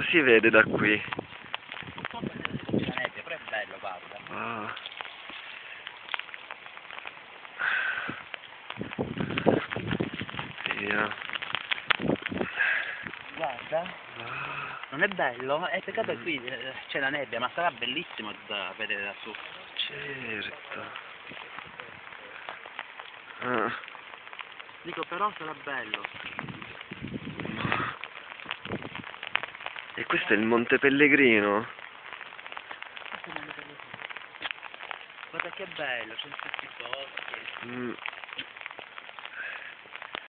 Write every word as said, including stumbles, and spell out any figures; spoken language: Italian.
si vede da qui? Non so se c'è la nebbia, però è bello, guarda. Ah. Via. Guarda, Ah. non è bello? È peccato che Mm. qui eh, c'è la nebbia, ma sarà bellissimo da vedere da su. Certo. Ah. Dico, però sarà bello. E questo è il Monte Pellegrino? Guarda che bello, c'è tutti i boschi. Mm.